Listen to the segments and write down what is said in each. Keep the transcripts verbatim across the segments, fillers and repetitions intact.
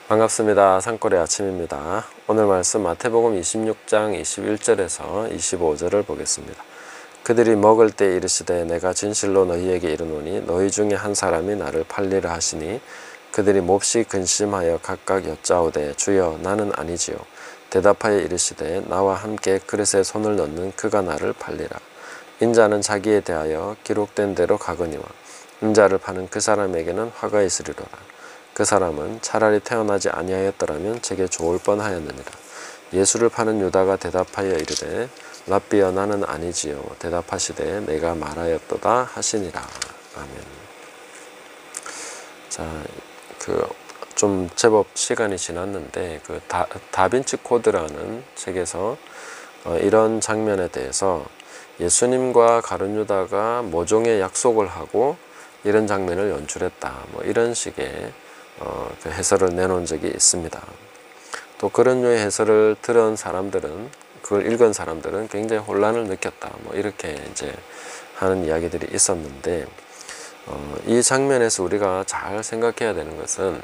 반갑습니다. 산골의 아침입니다. 오늘 말씀 마태복음 이십육 장 이십일 절에서 이십오 절을 보겠습니다. 그들이 먹을 때 이르시되 내가 진실로 너희에게 이르노니 너희 중에 한 사람이 나를 팔리라 하시니 그들이 몹시 근심하여 각각 여짜오되 주여 나는 아니지요. 대답하여 이르시되 나와 함께 그릇에 손을 넣는 그가 나를 팔리라. 인자는 자기에 대하여 기록된 대로 가거니와 인자를 파는 그 사람에게는 화가 있으리로라. 그 사람은 차라리 태어나지 아니하였더라면 제게 좋을 뻔하였느니라. 예수를 파는 유다가 대답하여 이르되 랍비여 나는 아니지요. 대답하시되 내가 말하였도다 하시니라. 아멘. 자, 그 좀 제법 시간이 지났는데 그 다, 다빈치 코드라는 책에서 어, 이런 장면에 대해서 예수님과 가룟 유다가 모종의 약속을 하고 이런 장면을 연출했다. 뭐 이런 식의 어, 그 해설을 내놓은 적이 있습니다. 또 그런 류의 해설을 들은 사람들은, 그걸 읽은 사람들은 굉장히 혼란을 느꼈다. 뭐 이렇게 이제 하는 이야기들이 있었는데, 어, 이 장면에서 우리가 잘 생각해야 되는 것은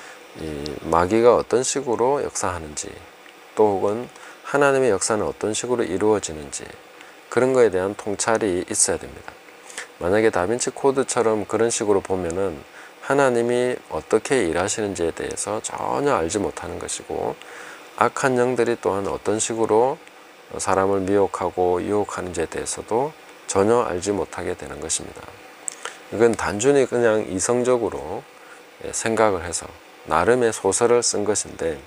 이 마귀가 어떤 식으로 역사하는지, 또 혹은 하나님의 역사는 어떤 식으로 이루어지는지, 그런 거에 대한 통찰이 있어야 됩니다. 만약에 다빈치 코드처럼 그런 식으로 보면은 하나님이 어떻게 일하시는지에 대해서 전혀 알지 못하는 것이고, 악한 영들이 또한 어떤 식으로 사람을 미혹하고 유혹하는지에 대해서도 전혀 알지 못하게 되는 것입니다. 이건 단순히 그냥 이성적으로 생각을 해서 나름의 소설을 쓴 것인데,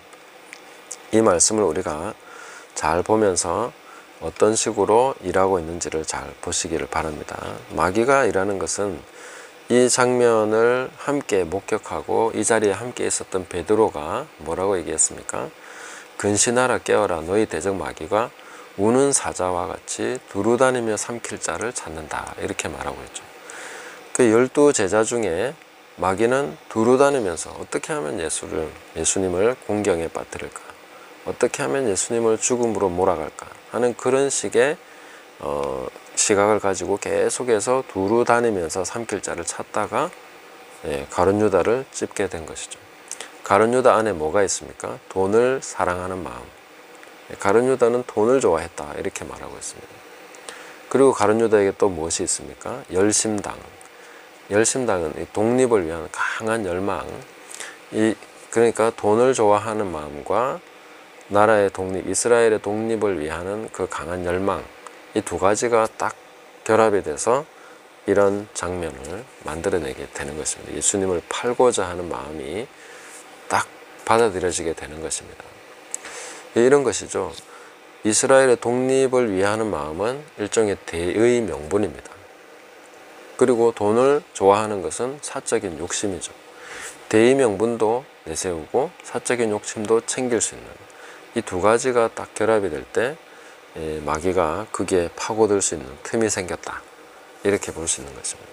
이 말씀을 우리가 잘 보면서 어떤 식으로 일하고 있는지를 잘 보시기를 바랍니다. 마귀가 일하는 것은 이 장면을 함께 목격하고 이 자리에 함께 있었던 베드로가 뭐라고 얘기했습니까? 근신하라 깨어라 너희 대적 마귀가 우는 사자와 같이 두루다니며 삼킬 자를 찾는다. 이렇게 말하고 있죠. 그 열두 제자 중에 마귀는 두루다니면서 어떻게 하면 예수를, 예수님을 공경에 빠뜨릴까? 어떻게 하면 예수님을 죽음으로 몰아갈까? 하는 그런 식의 어, 시각을 가지고 계속해서 두루 다니면서 삼킬 자를 찾다가 예, 가룟 유다를 찝게 된 것이죠. 가룟 유다 안에 뭐가 있습니까? 돈을 사랑하는 마음. 예, 가룟 유다는 돈을 좋아했다. 이렇게 말하고 있습니다. 그리고 가룟 유다에게 또 무엇이 있습니까? 열심당. 열심당은 이 독립을 위한 강한 열망. 이 그러니까 돈을 좋아하는 마음과 나라의 독립, 이스라엘의 독립을 위하는 그 강한 열망, 이 두 가지가 딱 결합이 돼서 이런 장면을 만들어내게 되는 것입니다. 예수님을 팔고자 하는 마음이 딱 받아들여지게 되는 것입니다. 이런 것이죠. 이스라엘의 독립을 위하는 마음은 일종의 대의 명분입니다. 그리고 돈을 좋아하는 것은 사적인 욕심이죠. 대의 명분도 내세우고 사적인 욕심도 챙길 수 있는 이 두 가지가 딱 결합이 될 때 마귀가 거기에 파고들 수 있는 틈이 생겼다. 이렇게 볼 수 있는 것입니다.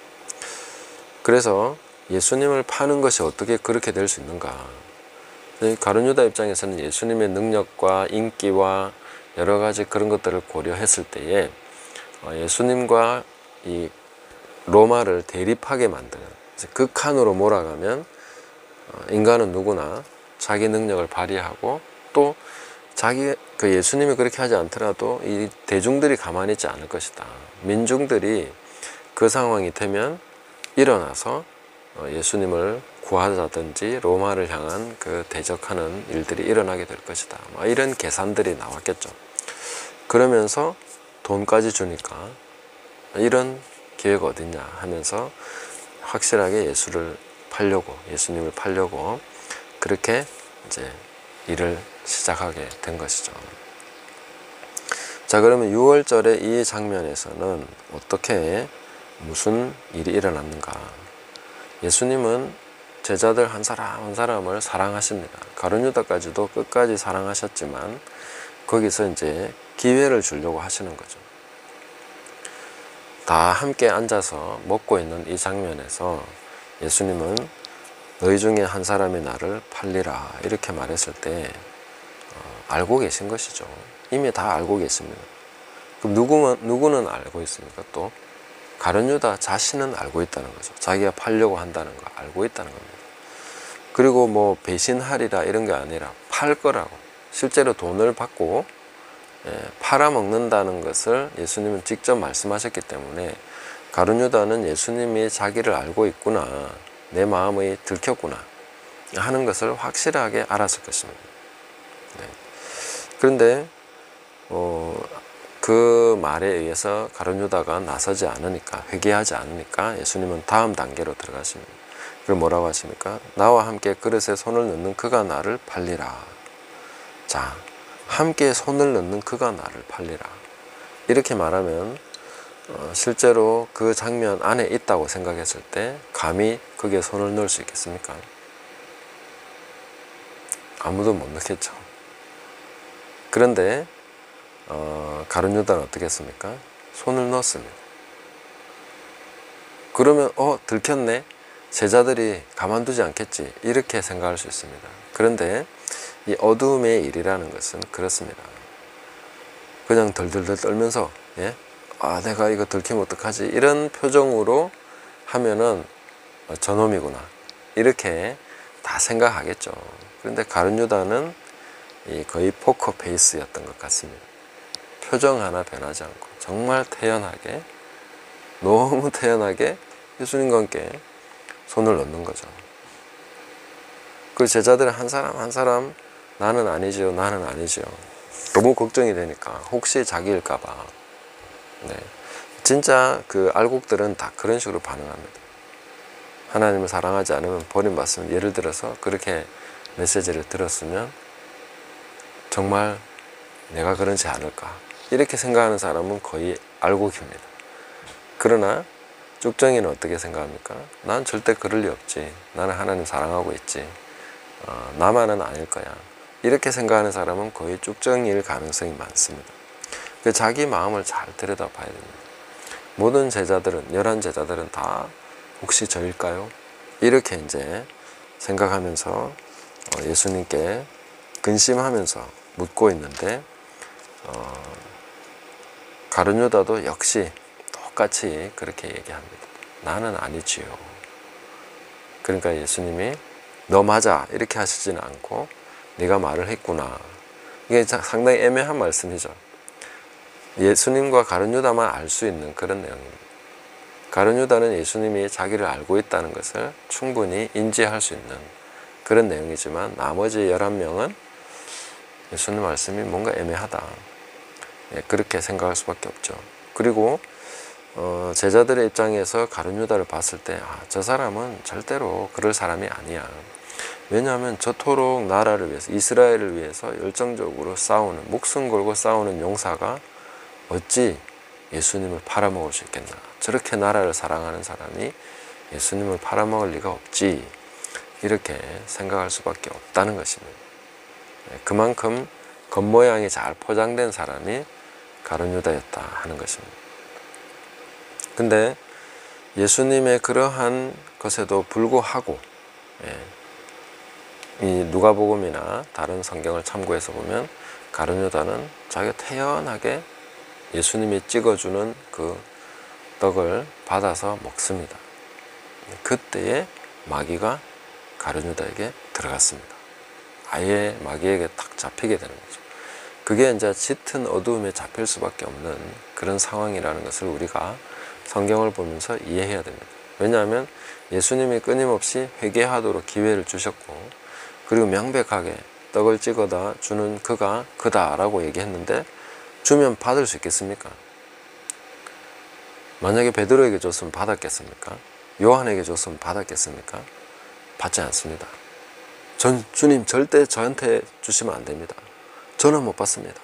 그래서 예수님을 파는 것이 어떻게 그렇게 될 수 있는가? 가룟 유다 입장에서는 예수님의 능력과 인기와 여러 가지 그런 것들을 고려했을 때에 예수님과 이 로마를 대립하게 만드는, 극한으로 몰아가면 인간은 누구나 자기 능력을 발휘하고 또 자기 그 예수님이 그렇게 하지 않더라도 이 대중들이 가만히 있지 않을 것이다. 민중들이 그 상황이 되면 일어나서 예수님을 구하자든지 로마를 향한 그 대적하는 일들이 일어나게 될 것이다. 뭐 이런 계산들이 나왔겠죠. 그러면서 돈까지 주니까 이런 기회가 어딨냐 하면서 확실하게 예수를 팔려고, 예수님을 팔려고 그렇게 이제 일을 시작하게 된 것이죠. 자, 그러면 유월절의 이 장면에서는 어떻게 무슨 일이 일어났는가? 예수님은 제자들 한 사람 한 사람을 사랑하십니다. 가룟 유다까지도 끝까지 사랑하셨지만 거기서 이제 기회를 주려고 하시는 거죠. 다 함께 앉아서 먹고 있는 이 장면에서 예수님은 너희 중에 한 사람이 나를 팔리라 이렇게 말했을 때 어, 알고 계신 것이죠. 이미 다 알고 계십니다. 그럼 누구는, 누구는 알고 있습니까? 또 가룟 유다 자신은 알고 있다는 거죠. 자기가 팔려고 한다는 거 알고 있다는 겁니다. 그리고 뭐 배신하리라 이런 게 아니라 팔 거라고, 실제로 돈을 받고 팔아먹는다는 것을 예수님은 직접 말씀하셨기 때문에 가룟 유다는 예수님이 자기를 알고 있구나, 내 마음이 들켰구나 하는 것을 확실하게 알았을 것입니다. 네. 그런데 어, 그 말에 의해서 가룟 유다가 나서지 않으니까, 회개하지 않으니까 예수님은 다음 단계로 들어가십니다. 그걸 뭐라고 하십니까? 나와 함께 그릇에 손을 넣는 그가 나를 팔리라. 자, 함께 손을 넣는 그가 나를 팔리라. 이렇게 말하면 어, 실제로 그 장면 안에 있다고 생각했을 때 감히 거기에 손을 넣을 수 있겠습니까? 아무도 못 넣겠죠. 그런데 어, 가룟 유다는 어떻게 했습니까? 손을 넣었습니다. 그러면 어 들켰네, 제자들이 가만두지 않겠지, 이렇게 생각할 수 있습니다. 그런데 이 어두움의 일이라는 것은 그렇습니다. 그냥 덜덜덜 떨면서 예? 아 내가 이거 들키면 어떡하지, 이런 표정으로 하면은 저놈이구나 이렇게 다 생각하겠죠. 그런데 가룟 유다는 이 거의 포커 페이스였던 것 같습니다. 표정 하나 변하지 않고 정말 태연하게, 너무 태연하게 예수님과 함께 손을 넣는 거죠. 그 제자들은 한 사람 한 사람 나는 아니지요, 나는 아니지요. 너무 걱정이 되니까 혹시 자기일까봐. 네. 진짜 그 알곡들은 다 그런 식으로 반응합니다. 하나님을 사랑하지 않으면 버림받으면, 예를 들어서 그렇게 메시지를 들었으면 정말 내가 그러지 않을까 이렇게 생각하는 사람은 거의 알곡입니다. 그러나 쭉정이는 어떻게 생각합니까? 난 절대 그럴 리 없지, 나는 하나님 사랑하고 있지, 어, 나만은 아닐 거야, 이렇게 생각하는 사람은 거의 쭉정이일 가능성이 많습니다. 자기 마음을 잘 들여다 봐야 됩니다. 모든 제자들은, 열한 제자들은 다 혹시 저일까요? 이렇게 이제 생각하면서 예수님께 근심하면서 묻고 있는데, 어, 가룟 유다도 역시 똑같이 그렇게 얘기합니다. 나는 아니지요. 그러니까 예수님이 너 맞아 이렇게 하시지는 않고 네가 말을 했구나. 이게 상당히 애매한 말씀이죠. 예수님과 가룟 유다만 알 수 있는 그런 내용입니다. 가룟 유다는 예수님이 자기를 알고 있다는 것을 충분히 인지할 수 있는 그런 내용이지만, 나머지 열한 명은 예수님 말씀이 뭔가 애매하다, 예, 그렇게 생각할 수밖에 없죠. 그리고 어, 제자들의 입장에서 가룟 유다를 봤을 때 아, 저 사람은 절대로 그럴 사람이 아니야. 왜냐하면 저토록 나라를 위해서, 이스라엘을 위해서 열정적으로 싸우는, 목숨 걸고 싸우는 용사가 어찌 예수님을 팔아먹을 수 있겠나. 저렇게 나라를 사랑하는 사람이 예수님을 팔아먹을 리가 없지, 이렇게 생각할 수밖에 없다는 것입니다. 그만큼 겉모양이 잘 포장된 사람이 가룟 유다였다 하는 것입니다. 근데 예수님의 그러한 것에도 불구하고, 예, 이 누가복음이나 다른 성경을 참고해서 보면 가룟 유다는 자기가 태연하게 예수님이 찍어주는 그 떡을 받아서 먹습니다. 그때에 마귀가 가룟 유다에게 들어갔습니다. 아예 마귀에게 딱 잡히게 되는 거죠. 그게 이제 짙은 어두움에 잡힐 수밖에 없는 그런 상황이라는 것을 우리가 성경을 보면서 이해해야 됩니다. 왜냐하면 예수님이 끊임없이 회개하도록 기회를 주셨고, 그리고 명백하게 떡을 찍어다 주는 그가 그다라고 얘기했는데 주면 받을 수 있겠습니까? 만약에 베드로에게 줬으면 받았겠습니까? 요한에게 줬으면 받았겠습니까? 받지 않습니다. 전 주님 절대 저한테 주시면 안 됩니다. 저는 못 받습니다.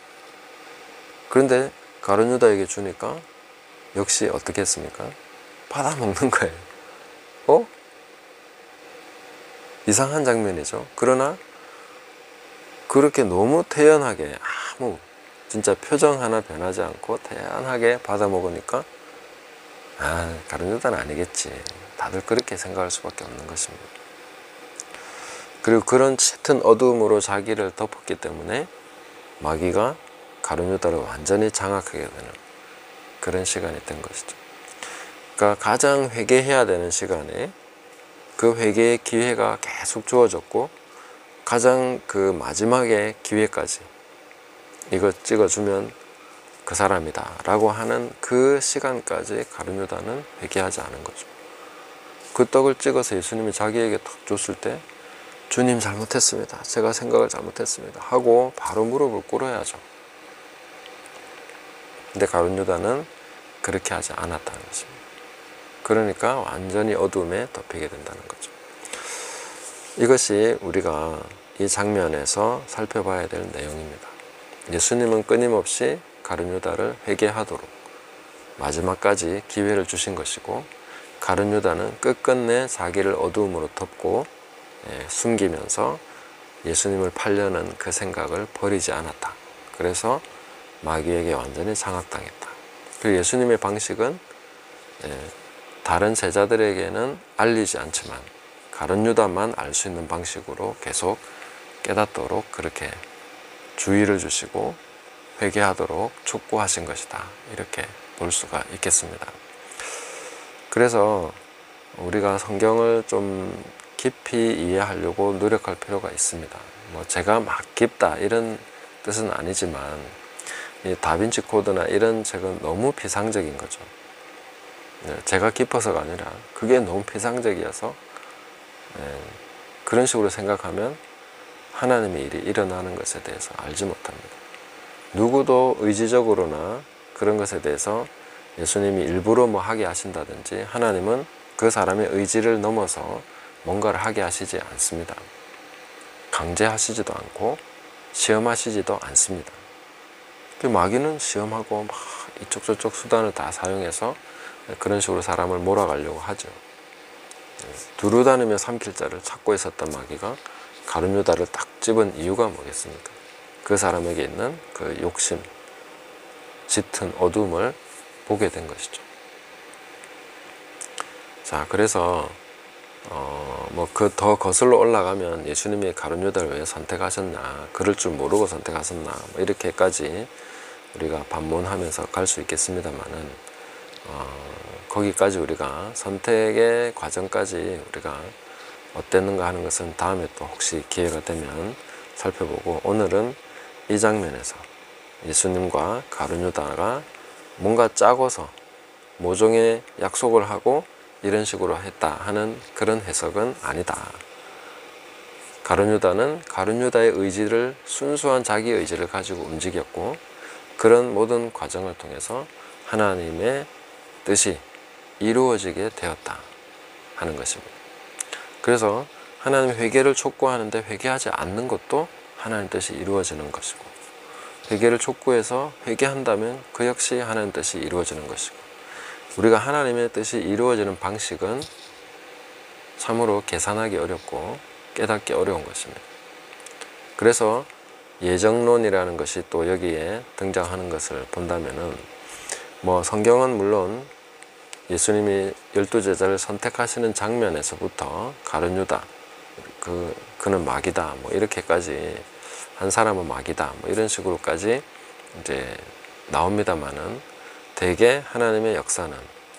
그런데 가룟 유다에게 주니까 역시 어떻게 했습니까? 받아 먹는 거예요. 어? 이상한 장면이죠. 그러나 그렇게 너무 태연하게, 아무 진짜 표정 하나 변하지 않고 태연하게 받아 먹으니까 아, 가룟 유다는 아니겠지, 다들 그렇게 생각할 수밖에 없는 것입니다. 그리고 그런 짙은 어두움으로 자기를 덮었기 때문에 마귀가 가룟 유다를 완전히 장악하게 되는 그런 시간이 된 것이죠. 그러니까 가장 회개해야 되는 시간에 그 회개의 기회가 계속 주어졌고 가장 그 마지막에 기회까지 이거 찍어주면 그 사람이다 라고 하는 그 시간까지 가룟 유다는 회개하지 않은 거죠. 그 떡을 찍어서 예수님이 자기에게 탁 줬을 때 주님 잘못했습니다. 제가 생각을 잘못했습니다. 하고 바로 무릎을 꿇어야죠. 근데 가룟 유다는 그렇게 하지 않았다는 것입니다. 그러니까 완전히 어둠에 덮이게 된다는 거죠. 이것이 우리가 이 장면에서 살펴봐야 될 내용입니다. 예수님은 끊임없이 가룟 유다를 회개하도록 마지막까지 기회를 주신 것이고, 가룟 유다는 끝끝내 자기를 어두움으로 덮고 예, 숨기면서 예수님을 팔려는 그 생각을 버리지 않았다. 그래서 마귀에게 완전히 장악당했다. 그 예수님의 방식은 예, 다른 제자들에게는 알리지 않지만 가룟 유다만 알 수 있는 방식으로 계속 깨닫도록 그렇게 주의를 주시고 회개하도록 촉구하신 것이다. 이렇게 볼 수가 있겠습니다. 그래서 우리가 성경을 좀 깊이 이해하려고 노력할 필요가 있습니다. 뭐 제가 막 깊다 이런 뜻은 아니지만 이 다빈치 코드나 이런 책은 너무 피상적인 거죠. 제가 깊어서가 아니라 그게 너무 피상적이어서 그런 식으로 생각하면 하나님의 일이 일어나는 것에 대해서 알지 못합니다. 누구도 의지적으로나 그런 것에 대해서 예수님이 일부러 뭐 하게 하신다든지 하나님은 그 사람의 의지를 넘어서 뭔가를 하게 하시지 않습니다. 강제하시지도 않고 시험하시지도 않습니다. 그 마귀는 시험하고 막 이쪽 저쪽 수단을 다 사용해서 그런 식으로 사람을 몰아가려고 하죠. 두루 다니며 삼킬 자를 찾고 있었던 마귀가 가룟 유다를 딱 집은 이유가 뭐겠습니까? 그 사람에게 있는 그 욕심, 짙은 어둠을 보게 된 것이죠. 자, 그래서 어, 뭐 그 더 거슬러 올라가면 예수님이 가룟 유다를 왜 선택하셨나, 그럴 줄 모르고 선택하셨나, 뭐 이렇게까지 우리가 반문하면서 갈 수 있겠습니다만은 어, 거기까지 우리가 선택의 과정까지 우리가 어땠는가 하는 것은 다음에 또 혹시 기회가 되면 살펴보고, 오늘은 이 장면에서 예수님과 가룟 유다가 뭔가 짜고서 모종의 약속을 하고 이런 식으로 했다 하는 그런 해석은 아니다. 가룟 유다는 가룟 유다의 의지를, 순수한 자기 의지를 가지고 움직였고, 그런 모든 과정을 통해서 하나님의 뜻이 이루어지게 되었다 하는 것입니다. 그래서 하나님 회개를 촉구하는데 회개하지 않는 것도 하나님 뜻이 이루어지는 것이고, 회개를 촉구해서 회개한다면 그 역시 하나님 뜻이 이루어지는 것이고, 우리가 하나님의 뜻이 이루어지는 방식은 참으로 계산하기 어렵고 깨닫기 어려운 것입니다. 그래서 예정론이라는 것이 또 여기에 등장하는 것을 본다면은, 뭐 성경은 물론 예수님이 열두 제자를 선택하시는 장면에서부터 가룟 유다, 그, 그는 마귀다, 뭐 이렇게까지, 한 사람은 마귀다, 뭐 이런 식으로까지 이제 나옵니다만은, 대개 하나님의 역사는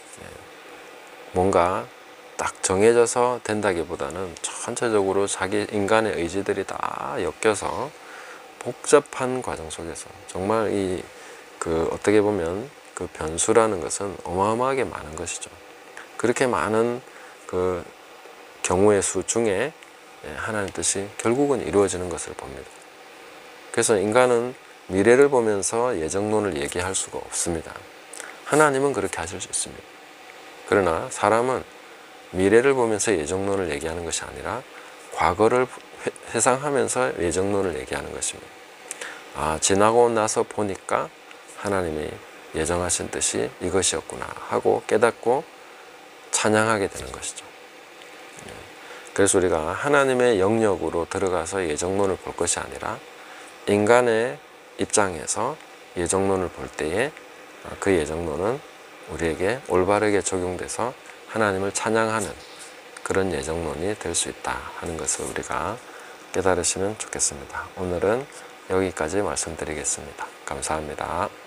뭔가 딱 정해져서 된다기보다는 전체적으로 자기 인간의 의지들이 다 엮여서 복잡한 과정 속에서, 정말 이 그 어떻게 보면 그 변수라는 것은 어마어마하게 많은 것이죠. 그렇게 많은 그 경우의 수 중에 하나님 뜻이 결국은 이루어지는 것을 봅니다. 그래서 인간은 미래를 보면서 예정론을 얘기할 수가 없습니다. 하나님은 그렇게 하실 수 있습니다. 그러나 사람은 미래를 보면서 예정론을 얘기하는 것이 아니라 과거를 회상하면서 예정론을 얘기하는 것입니다. 아, 지나고 나서 보니까 하나님이 예정하신 뜻이 이것이었구나 하고 깨닫고 찬양하게 되는 것이죠. 그래서 우리가 하나님의 영역으로 들어가서 예정론을 볼 것이 아니라 인간의 입장에서 예정론을 볼 때에 그 예정론은 우리에게 올바르게 적용돼서 하나님을 찬양하는 그런 예정론이 될 수 있다 하는 것을 우리가 깨달으시면 좋겠습니다. 오늘은 여기까지 말씀드리겠습니다. 감사합니다.